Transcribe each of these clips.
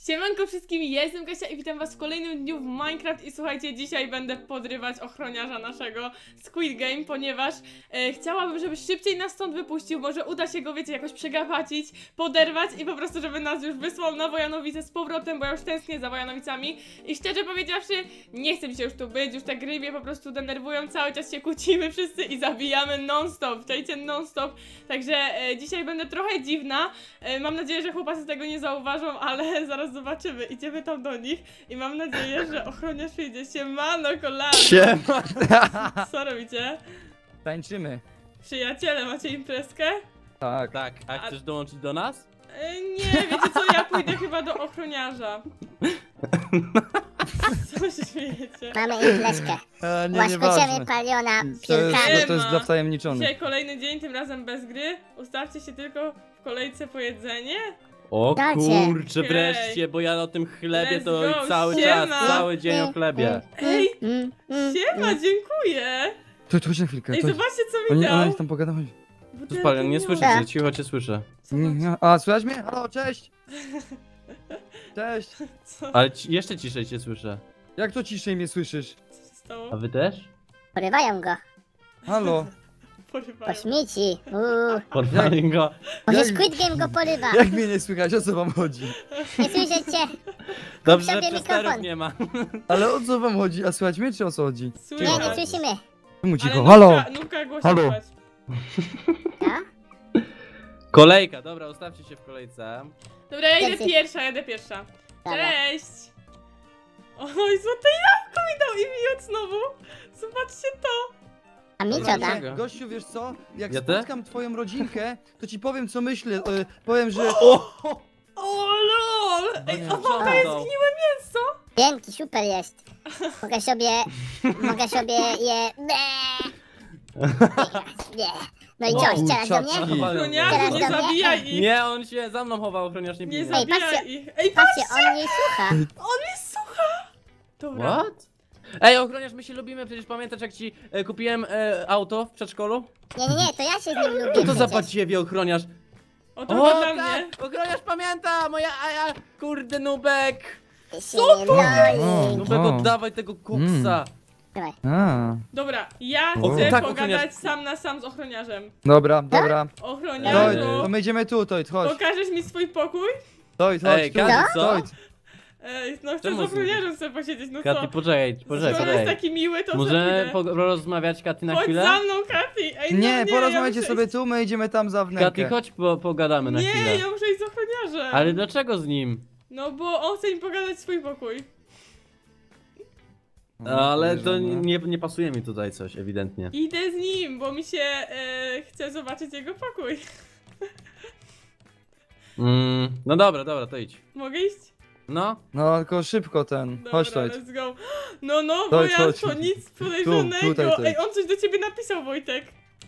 Siemanko wszystkim, ja jestem Kasia i witam was w kolejnym dniu w Minecraft i słuchajcie, dzisiaj będę podrywać ochroniarza naszego Squid Game, ponieważ chciałabym, żeby szybciej nas stąd wypuścił, może uda się go, wiecie, jakoś przegapacić, poderwać i po prostu, żeby nas już wysłał na Wojanowice z powrotem, bo ja już tęsknię za Wojanowicami i szczerze powiedziawszy, nie chcę mi się już tu być, już te gry mnie po prostu denerwują, cały czas się kłócimy wszyscy i zabijamy non-stop, czajcie, non-stop, także dzisiaj będę trochę dziwna, mam nadzieję, że chłopacy tego nie zauważą, ale zaraz zobaczymy, idziemy tam do nich i mam nadzieję, że ochroniarz przyjdzie. Siemano, kolano! Siema! Co robicie? Tańczymy. Przyjaciele, macie imprezkę? Tak. Tak, a chcesz dołączyć do nas? Nie, wiecie co, ja pójdę chyba do ochroniarza. Co się śmiejecie? Mamy imprezkę. Łaskociemy paliona piłkami. To jest dla wtajemniczonych. Dzisiaj kolejny dzień, tym razem bez gry. Ustawcie się tylko w kolejce po jedzenie. O Dacie. kurczę, wreszcie, bo ja o tym chlebie Let's to go, cały siema. czas, cały dzień o chlebie. Ej, siema, dziękuję! To chodź na chwilkę. Ej, to- zobaczcie co mi Ona dał. niech tam pogada. chodź. Tu spalion, nie słyszę cię, cicho cię słyszę. A, słychać mnie? Halo, cześć! Cześć! Co Ale jeszcze ciszej cię słyszę. Jak to ciszej mnie słyszysz? się stało? A wy też? Porywają go. Halo? Po Porywają. śmieci. Porwali go. Może Jak- Squid Game go porywa. Jak mnie nie słychać? O co wam chodzi? Nie słyszycie? Dobrze, że sobie przesterów mikrofon. nie ma. Ale o co wam chodzi? A słychać mnie czy o co chodzi? Nie, Słychać. nie słyszymy. Czemu Ale cicho? Halo! Nówka głośno Halo. słychać. Ja? Kolejka, dobra, ustawcie się w kolejce. Dobra, ja idę Pierwszy. pierwsza, jadę pierwsza. Dobra. Cześć! Oj, złote jabłko mi dał i miód znowu! Zobaczcie to! A mi Dobra, co da? czego? Gościu, wiesz co? Jak Ja też? spotkam twoją rodzinkę, to ci powiem co myślę. Powiem, że... O lol! Ej, nie, a co to jest to? zgniłe mięso! Dzięki, super jest. Mogę sobie je... Nie. No i co, strzelasz do mnie? kurczaczki. Ochroniarzu, Teraz nie do mnie? zabijaj ich! Nie, on się za mną chował, ochroniarz nie Nie pilnuje. zabijaj patrzcie. ich! Ej, Patrzcie, on mnie słucha. on jest sucha! Dobra. What? Ej, ochroniarz, my się lubimy, przecież pamiętasz jak ci kupiłem auto w przedszkolu? Nie, to ja się z nim lubię Co to za przecież. badziewie, ochroniarz? O to O, dla mnie! tak! Ochroniarz pamięta! Moja kurde, Nubek! Co to? Nubek, oddawaj tego kuksa! Dawaj. A, Dobra, ja O, chcę tak, pogadać ochroniarz. sam na sam z ochroniarzem. dobra. Tojt, Ochroniarzu, to my idziemy tu, Tojt, chodź. pokażesz mi swój pokój? Tojt, Ej, chodź tu. Katy, co? Tojt. Ej, no chcę Czemu z ochroniarzem sobie posiedzieć, no Katy, co? poczekaj. Skoro jest taki miły, to Możemy sobie porozmawiać, Katy, na chodź chwilę? za mną, Katy! Ej, no Nie, ja porozmawiajcie muszę sobie iść. tu, my idziemy tam za wnękę. Katy, chodź pogadamy na Nie, chwilę. ja muszę iść z ochroniarzem. Ale dlaczego z nim? No bo on chce mi pogadać swój pokój. Ale to nie pasuje mi tutaj coś, ewidentnie. Idę z nim, bo mi się chce zobaczyć jego pokój. No dobra, to idź. Mogę iść? No, No, tylko szybko ten. Dobra, Chodź, Tojt. let's go. No, bo Tojt, ja chodź. to nic podejrzanego. tutaj, Tojt. Ej, on coś do ciebie napisał, Wojtek.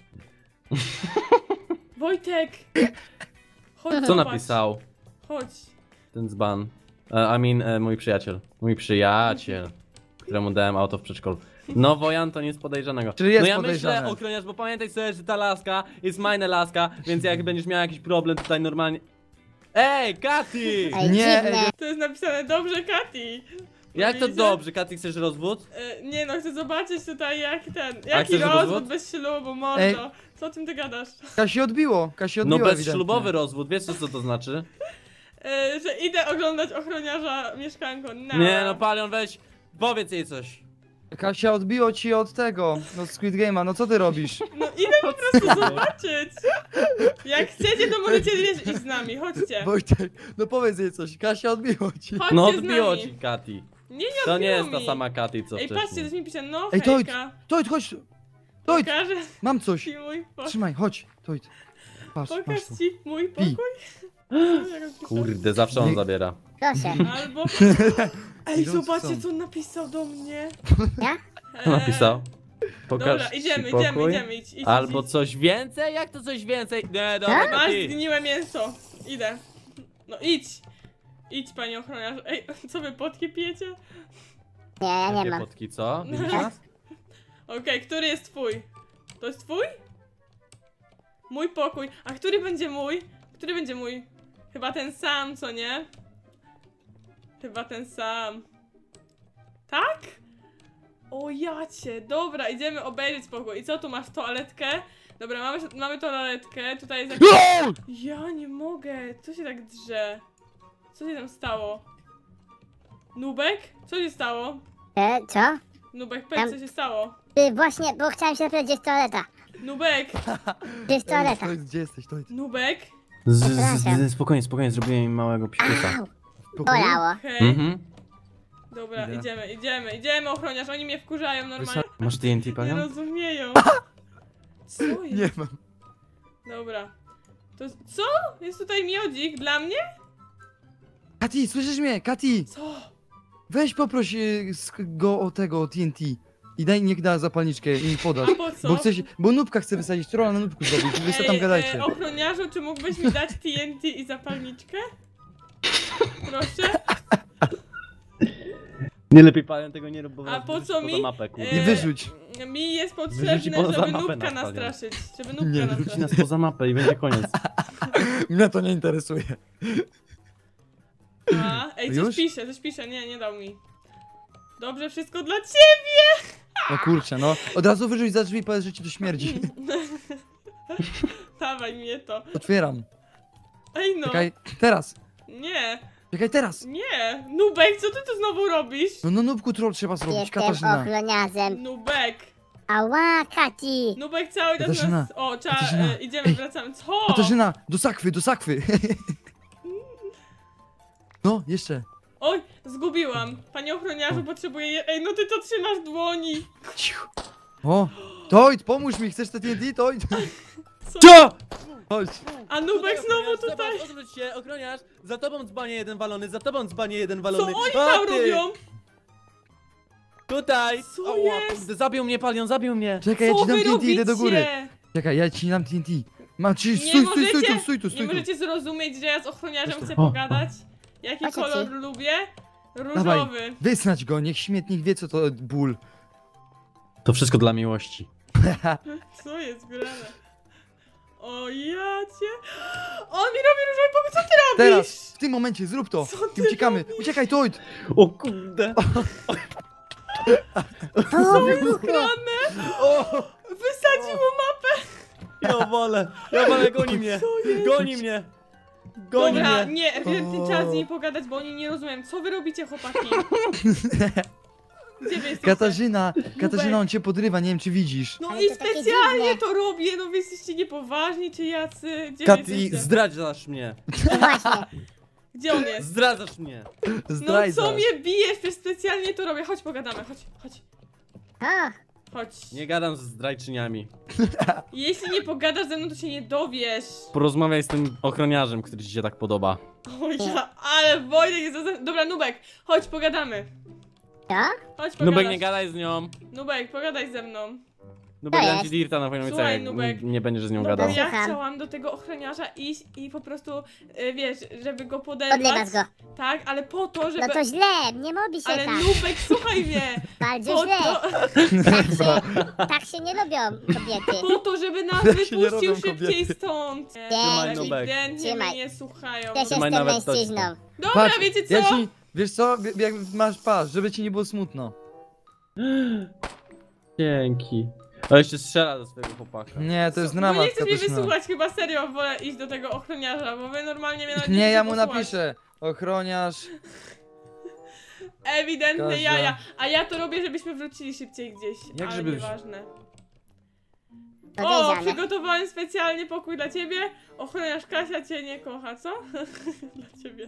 Wojtek! Chodź, co zobacz. napisał Chodź. ten dzban? Mój przyjaciel. Mój przyjaciel, któremu dałem auto w przedszkolu. No, Wojan to nic podejrzanego. Czyli jest no ja podejrzane. myślę, ochroniarz, bo pamiętaj sobie, że ta laska jest majna laska, więc jak będziesz miał jakiś problem tutaj normalnie... Ej, Katy! Ej, Nie, dziwne. To jest napisane dobrze, Katy. Jak to Widzicie? dobrze? Katy, chcesz rozwód? Nie no, chcę zobaczyć tutaj jak ten. A Jaki chcesz rozwód rozwód? bez ślubu, Ej. mordo. Co o tym ty gadasz? Kasi odbiło No ewidentnie. bezślubowy rozwód, wiesz co to znaczy? Że idę oglądać ochroniarza mieszkanko. Nie no, Palion, weź, powiedz jej coś. Kasia, odbiło ci od tego, no Squid Game'a, no co ty robisz? No idę po prostu zobaczyć. Jak chcecie, to możecie wiesz, iść z nami, chodźcie. Wojtek, no powiedz jej coś, Kasia, odbiło ci. Chodźcie No z odbiło nami. ci, Katy. Nie To nie odbiło jest ta mi. sama Katy, co Ej, patrzcie, wcześniej. coś mi pisze, no Ej, Tojt, hejka. Tojt, chodź. Tojt, Pokażę mam coś. ci mój pokój. Trzymaj, chodź, Tojt. Patrz, Pokaż masz to. ci mój Pij. pokój. Jak on pisze? Kurde, zawsze on Nie. zabiera. Proszę. Albo... Ej, Idąc zobaczcie są. co on napisał do mnie. Ja? Co napisał? Pokaż Dobra, ci idziemy, pokój. idź. Albo coś więcej? Jak to coś więcej? Nie, dobra, Tak? Masz Katy. zgniłe mięso. Idę. No idź. Idź, panie ochroniarz. Ej, co wy potki pijecie? Nie, ja nie Jakie mam. potki, co? Widzisz nas? Okej, który jest twój? To jest twój? Mój pokój. A który będzie mój? Który będzie mój? Chyba ten sam, co nie? Chyba ten sam. Tak? O jacie, dobra, idziemy obejrzeć pokój. I co tu masz, toaletkę? Dobra, mamy toaletkę, tutaj jest jakiś... No! Ja nie mogę, co się tak drze? Co się tam stało? Nubek? Co się stało? Co? Nubek, powiedz, co się stało? Właśnie, bo chciałem się zapytać, gdzie jest toaleta. Nubek! Gdzie jest toaleta? Gdzie jesteś? To jest Nubek? Spokojnie, spokojnie, zrobiłem im małego psikusa. Au, w pokoju? bolało. Hej. Mhm. Dobra, Idę. idziemy, ochroniarz, oni mnie wkurzają normalnie. Masz TNT, Nie panią? rozumieją. Co jest? Nie mam. Dobra. To co? Jest tutaj miodzik dla mnie? Kati, słyszysz mnie? Kati! Co? Weź poproś go o tego, o TNT. I niech da zapalniczkę i mi podasz. A po co? Bo nubka chce wysadzić, trolla na nubku zrobić. Wy sobie tam gadajcie. Ochroniarzu, czy mógłbyś mi dać TNT i zapalniczkę? Proszę? Nie lepiej panią tego nie rób, bo A was po wyrzuci co poza mi? mapę, kurde. Nie wyrzuć. Mi jest Wyrzuci potrzebne, poza żeby mapę nubka nas, panią. nastraszyć. Żeby Nie, nubka Wyrzuci nastraszyć. nas poza mapę i będzie koniec. Mnie to nie interesuje. A, ej, Już? coś pisze, nie dał mi. Dobrze, wszystko dla ciebie! No kurczę, no. Od razu wyrzuć za drzwi i powiedz, że ci to śmierdzi. Dawaj mnie to. Otwieram. Ej no, Czekaj, teraz. nie, Czekaj, teraz. nie. Nubek, co ty tu znowu robisz? No nubku troll trzeba zrobić, Jestem Katarzyna. ochroniarzem. Nubek. Ała, Kati. Nubek cały czas Katarzyna, nas... O, Katarzyna. idziemy, wracamy. Co? Katarzyna, do sakwy, do sakwy. No, jeszcze. Oj, zgubiłam. Panie ochroniarzu, potrzebuję... Ej, no ty to trzymasz w dłoni. Cicho. O, Toid, pomóż mi, chcesz te TNT, Toid? Co? Chodź. A Nubek znowu tutaj... Zobacz, odwróć się, ochroniarz! Za tobą dzbanie jeden walony, za tobą dzbanie jeden Co walony. oni A, tam ty! robią? Tutaj! Co Ała, jest? kurde, zabił mnie, palion, zabił mnie! Czekaj, ja Co ci dam wy TNT, idę do góry. robicie? Czekaj, ja ci dam TNT. Mam ci, Nie stój tu, możecie, stój tu, nie stój tu. możecie zrozumieć, że ja z ochroniarzem chcę O, o. pogadać? Jaki O co kolor ci? lubię? Dawaj. Różowy. Wysnać go, niech śmietnik wie, co to ból. To wszystko dla miłości. Co jest grane? O jacie. On mi robi różowy pokój, co ty robisz? Teraz, w tym momencie, zrób to. Co ty I uciekamy. robisz? Uciekaj, Toid. O kurde! O, wybuchło. O, Wysadził mu mapę. Ja wolę, goni mnie! Co jest? Goni mnie! Goni Dobra, mnie! nie, ewidentnie O. trzeba z nimi pogadać, bo oni nie rozumieją. Co wy robicie, chłopaki? Gdzie wy jesteście? Katarzyna, on cię podrywa, nie wiem, czy widzisz. No Ale i to takie specjalnie dziwne. to robię, no wy jesteście niepoważni czy jacy? Gdzie wy Kati, jesteście? zdradzasz mnie! No właśnie. Gdzie on jest? Zdradzasz mnie! No Zdrajca. co mnie bijesz? Przecież specjalnie to robię. Chodź pogadamy, chodź. O, Chodź. Nie gadam z zdrajczyniami. Jeśli nie pogadasz ze mną, to się nie dowiesz. Porozmawiaj z tym ochroniarzem, który ci się tak podoba. O ja, ale Wojtek jest... Dobra, Nubek, chodź pogadamy. co? Chodź Nubek, pogadać. nie gadaj z nią. Nubek, pogadaj ze mną. Nubek, To dam ci jest. dirta na pewno Słuchaj, jak Nubek. nie będziesz z nią Dobra, gadał. ja Słucham. chciałam do tego ochroniarza iść i po prostu, wiesz, żeby go Odlewasz poderwać. go. Tak, ale po to, żeby... No to źle, nie mówi się Ale tak. Nubek, słuchaj mnie! Bardzo Po źle. to, Tak się nie lubią kobiety. po to, żeby nas Tak się nie wypuścił robią szybciej kobiety. stąd. Trzymaj, Nubek. Ewidentnie Trzymaj. mnie nie słuchają. Też Trzymaj jestem nawet mężczyzną. Dobra, Patrz, wiecie co? ja ci, wiesz co, jak masz żeby ci nie było smutno. Dzięki. Ale jeszcze strzela do swojego chłopaka. Nie, to jest Bo dramat, nie chcesz mnie Katarzyna. wysłuchać, chyba serio wolę iść do tego ochroniarza, bo wy normalnie mnie nawet Nie, ja mu chcecie posłuchać. napiszę. Ochroniarz. Ewidentnie Kasia. jaja. A ja to robię, żebyśmy wrócili szybciej gdzieś. Jak ale żeby- nieważne. O, Podejrzane. przygotowałem specjalnie pokój dla ciebie. Ochroniarz Kasia cię nie kocha, co? Dla ciebie.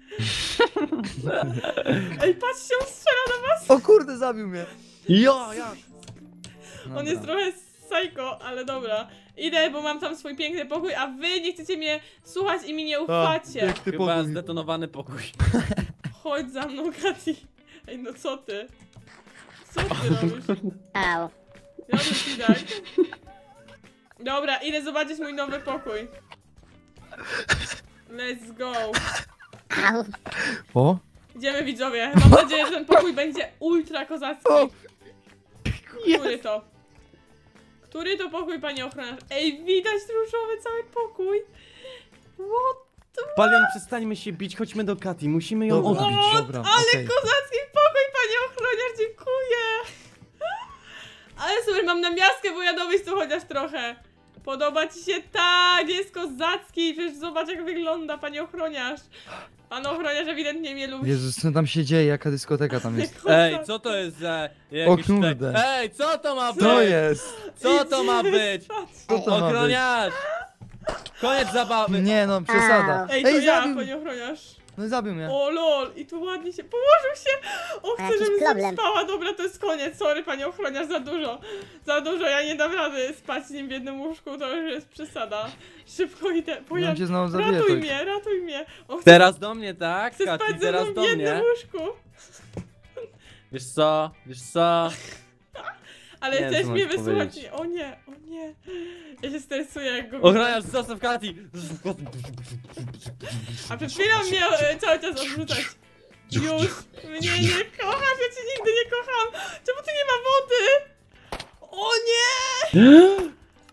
Ej, patrzcie, on strzela do was. O kurde, zabił mnie. Jo, jak? On jest trochę psycho, ale dobra. Idę, bo mam tam swój piękny pokój, a wy nie chcecie mnie słuchać i mi nie ufacie. Ty Chyba pokój. zdetonowany pokój. Chodź za mną, Kati. Ej, no co ty? Co ty robisz? Au. Ja ci daj. Dobra, idę zobaczyć mój nowy pokój. Let's go. Au. O? Idziemy, widzowie. Mam nadzieję, że ten pokój będzie ultra kozacki. O! Który to? Który to pokój, panie ochroniarz? Ej, widać różowy cały pokój. What Palion, przestańmy się bić, chodźmy do Kati, musimy ją Dobra, odbić. dobra, Ale okej. kozacki pokój, panie ochroniarz, dziękuję! Ale super, mam namiastkę wojanowic tu chociaż trochę. Podoba ci się? Tak, jest kozacki, przecież zobacz jak wygląda, panie ochroniarz. Pan ochroniarz ewidentnie mnie lubi. Jezus, co tam się dzieje? Jaka dyskoteka tam jest? Ej, co to jest za O jakieś kurde. tutaj... Ej, co to ma być? To jest! Co to ma być? Co to ma być? Ochroniarz! Koniec zabawy! Nie no, przesada. Ej, to ja, zabił! panie ochroniarz. No zabił mnie. O lol, i tu ładnie się położył się. O, chcę, jakiś żebym problem. spała. Dobra, to jest koniec. Sorry, panie ochroniarz, za dużo. Za dużo, ja nie dam rady spać z nim w jednym łóżku, to już jest przesada. Szybko idę, On pojadę. cię znowu zabije. Ratuj tak. mnie, ratuj mnie. O, chcę, Teraz do mnie, tak? chcę Kati, spać ze teraz mną do w jednym mnie. łóżku. Wiesz co? Wiesz co? Ale Nie, chcesz co mam mnie ci wysłuchać? powiedzieć? Nie, o nie, o nie. Ja się stresuję, jak go Ochroniarz, zostaw Kati! A przed chwilą mnie cały czas odrzucać. Już mnie nie kochasz, ja cię nigdy nie kocham. Czemu tu nie ma wody? O nie!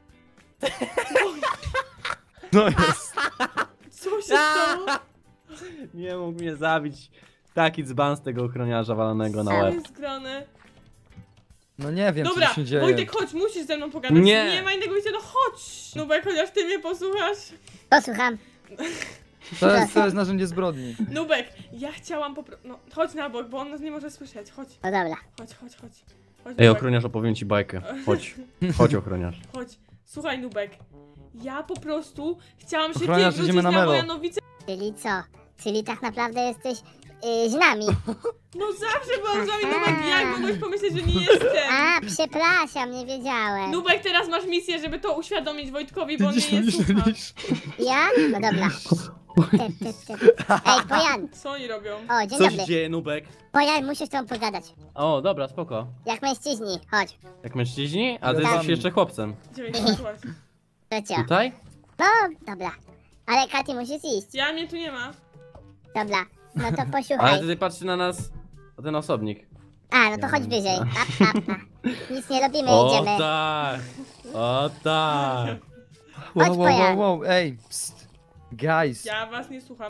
No jest. Co się stało? Nie mógł mnie zabić. Taki dzban z tego ochroniarza walonego na Co łeb. jest grane? No nie wiem, Dobra, co się dzieje. Wojtek, chodź, musisz ze mną pogadać. Nie. Nie ma innego wyjścia, no chodź. Nubek, chociaż ty mnie posłuchasz. Posłucham. To jest narzędzie zbrodni. Nubek, ja chciałam no chodź na bok, bo on nas nie może słyszeć. Chodź, No dobra. chodź. Chodź, Ej, Nubek. ochroniarz, opowiem ci bajkę. Chodź. Chodź, ochroniarz. Chodź. Słuchaj, Nubek. Ja po prostu chciałam szybciej Ochroniarz, wrócić idziemy na na Melo. Wojanowice. Czyli co? Czyli tak naprawdę jesteś z nami. No zawsze byłam z wami, Nubek, jak mogłeś pomyśleć, że nie jestem? A, przepraszam, nie wiedziałem. Nubek, teraz masz misję, żeby to uświadomić Wojtkowi, bo on Widzisz, mnie nie widzisz, słucha. widzisz. Ja? No dobra. Ej, Pojan. Co oni robią? O, dzień Co się dobry. dzieje, Nubek? Pojan, musisz z tobą pogadać. O, dobra, spoko. Jak mężczyźni, chodź. Jak mężczyźni? A ty Tak. jesteś jeszcze chłopcem. Gdzie mnie słuchać? To co? Tutaj? No, dobra. Ale Katy, musisz iść. Ja, mnie tu nie ma. Dobra. No to Ale posłuchaj. tutaj patrzy na nas ten osobnik. A, no to chodź wyżej. Nic nie robimy, O idziemy. tak! O tak! Chodź, Wow, wow, Pojan. wow, wow, ej, psst. Guys, Ja was nie słucham.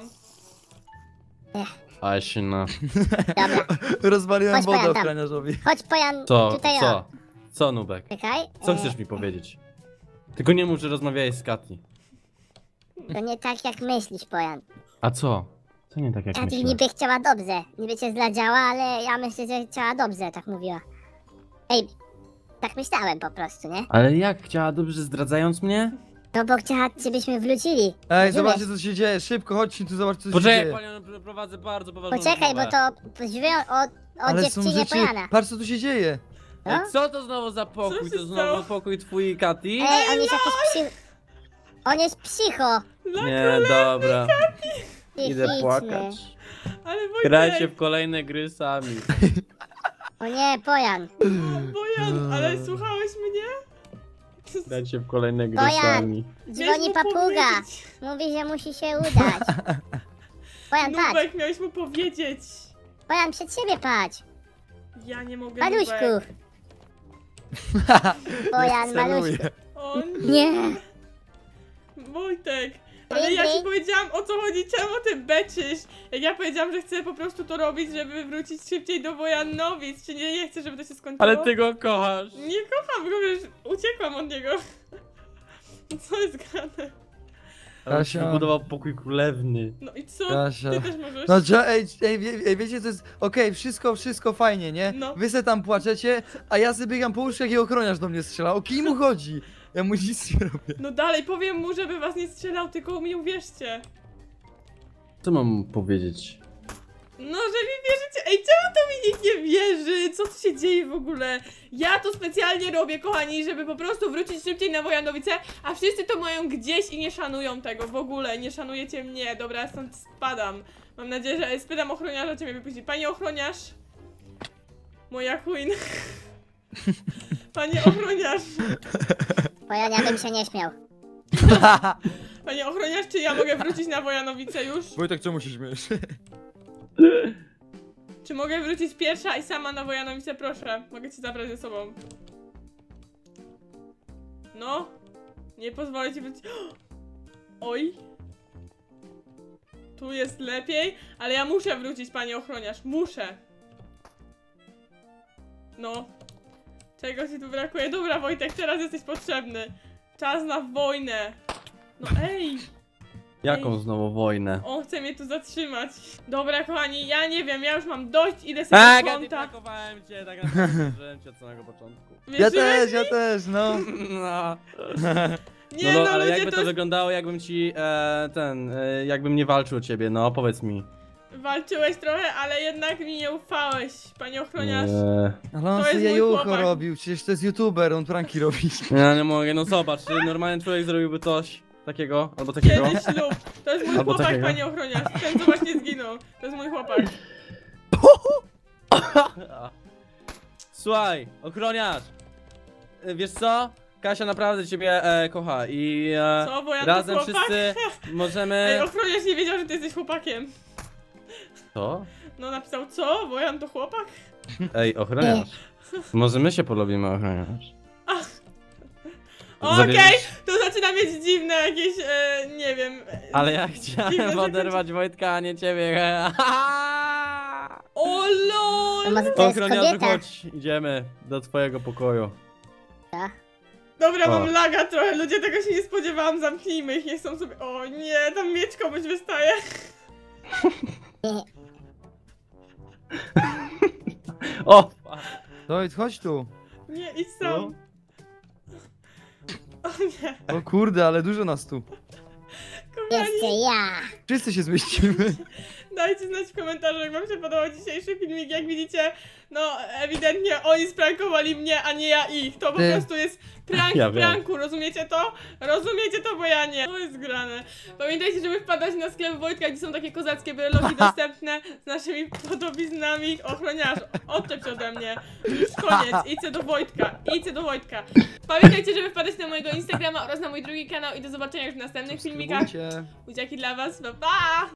Aśna. Dobra. rozwaliłem Chodź, wodę Pojan, tam. ochroniarzowi. Chodź, Pojan, Co? tutaj o. Co? Co, Nubek? Czekaj. Co chcesz mi powiedzieć? Tylko nie mów, że rozmawiałeś z Kati. To nie tak jak myślisz, Pojan. A co? Co nie tak jak Katy myślę? niby chciała dobrze. Niby cię zdradziała, ale ja myślę, że chciała dobrze, tak mówiła. Ej, tak myślałem po prostu, nie? Ale jak? Chciała dobrze zdradzając mnie? No bo chciała, żebyśmy wrócili. Ej, Rozumiesz? zobaczcie co się dzieje, szybko, chodźcie tu, zobaczcie co się Poczekaj, dzieje. panią, prowadzę bardzo poważną Poczekaj, bo rozmowę. to drzwi o Ale są dziewczynie rzeczy, Pojana. patrz co tu się dzieje. Ej, No? co to znowu za Co pokój? się To stało? znowu pokój twój i Kati? Ej, on jest jakiś On jest psycho. Nie, dobra. Idę Psychiczny. płakać. Ale Wojtek, Grajcie w kolejne gry sami. O nie, Pojan. Bojan, ale słuchałeś mnie? Grajcie w kolejne gry Bojan. sami. Dzwoni Miałeś mu papuga. powiedzieć. Mówi, że musi się udać. Pojan, patrz. Nubek, miałeś mu powiedzieć. Pojan, przed siebie patrz. Ja nie mogę, Maluśku. Nubek. Pojan, Celuję. maluśku. O nie. Nie. Wojtek, ale ja ci powiedziałam o co chodzi, czemu ty beczysz? Jak ja powiedziałam, że chcę po prostu to robić, żeby wrócić szybciej do Wojanowic, czy nie chcę, żeby to się skończyło? Ale ty go kochasz. Nie kocham go, wiesz, uciekłam od niego. Co jest grane? Kasia. On wybudował pokój królewny. No i co? Kasia. Ty też możesz. No ej, wiecie co jest, okej, wszystko fajnie, nie? No. Wy se tam płaczecie, a ja sobie biegam po łóżkach i ochroniarz do mnie strzela. O kim mu chodzi? Ja mu nic nie robię. No dalej, powiem mu, żeby was nie strzelał, tylko mi uwierzcie. Co mam powiedzieć? No, że mi wierzycie. Ej, czemu to mi nikt nie wierzy? Co tu się dzieje w ogóle? Ja to specjalnie robię, kochani, żeby po prostu wrócić szybciej na Wojanowice, a wszyscy to mają gdzieś i nie szanują tego w ogóle. Nie szanujecie mnie. Dobra, ja stąd spadam. Mam nadzieję, że spytam ochroniarza, czy mnie wypuści. Panie ochroniarz. Moja queen. Panie ochroniarz. Pojan, ja bym się nie śmiał. Panie ochroniarz, czy ja mogę wrócić na Wojanowice już? Wojtek, czemu się śmiesz? Czy mogę wrócić pierwsza i sama na Wojanowice? Proszę, mogę cię zabrać ze sobą. No, nie pozwolę ci wrócić. Oj. Tu jest lepiej, ale ja muszę wrócić, panie ochroniarz, muszę. No. Czego ci tu brakuje? Dobra, Wojtek, teraz jesteś potrzebny. Czas na wojnę. No ej! Jaką znowu wojnę? On chce mnie tu zatrzymać. Dobra, kochani, ja nie wiem, ja już mam dość, idę sobie do Gady, konta. brakowałem cię, tak naprawdę użyłem cię od samego początku. Ja też, no. No. Nie No, no, ale ludzie, jakby to to jest... wyglądało, jakbym ci, jakbym nie walczył o ciebie, no powiedz mi. Walczyłeś trochę, ale jednak mi nie ufałeś, panie ochroniarz. Ale on To sobie jest mój jajucho chłopak. robił, przecież to jest youtuber, on pranki robi. Ja nie mogę, no zobacz, czy normalny człowiek zrobiłby coś takiego, albo takiego? Kiedy ślub? To jest mój Albo chłopak, takiego. panie ochroniarz. Ten, co właśnie zginął. To jest mój chłopak. Słuchaj, ochroniarz! Wiesz co? Kasia naprawdę ciebie kocha i Co, bo ja razem to chłopak? wszyscy możemy... Ej, ochroniarz nie wiedział, że ty jesteś chłopakiem. Co? No napisał, co? Wojan to chłopak? Ej, ochroniarz. Może my się polubimy, ochroniarz. Okej, Zabierzesz- to zaczyna mieć dziwne jakieś, nie wiem... Ale ja dziwne chciałem oderwać Wojtka, a nie ciebie. O A lol! może to jest Ochroniarzu, kobieta? chodź, idziemy do twojego pokoju. Dobra, O. mam laga trochę, ludzie, tego się nie spodziewałam, zamknijmy ich, nie chcą sobie... O nie, tam miecz komuś wystaje. O! Dawid, chodź tu. Nie, idź sam. O nie, O kurde, ale dużo nas tu. kochani. Jeszcze ja. Wszyscy się zmieścimy. Dajcie znać w komentarzu, jak wam się podobał dzisiejszy filmik. Jak widzicie, no ewidentnie oni sprankowali mnie, a nie ja ich. To po Ty. prostu jest prank Ja w wiem. pranku, rozumiecie to? Rozumiecie to, bo ja nie. To jest grane. Pamiętajcie, żeby wpadać na sklep Wojtka, gdzie są takie kozackie brelogi dostępne z naszymi podobiznami. Ochroniarz, odczep się ode mnie. Już koniec, idźcie do Wojtka, idźcie do Wojtka. Pamiętajcie, żeby wpadać na mojego Instagrama oraz na mój drugi kanał i do zobaczenia już w następnych filmikach. Subskrybujcie. Buziaki dla was, pa pa!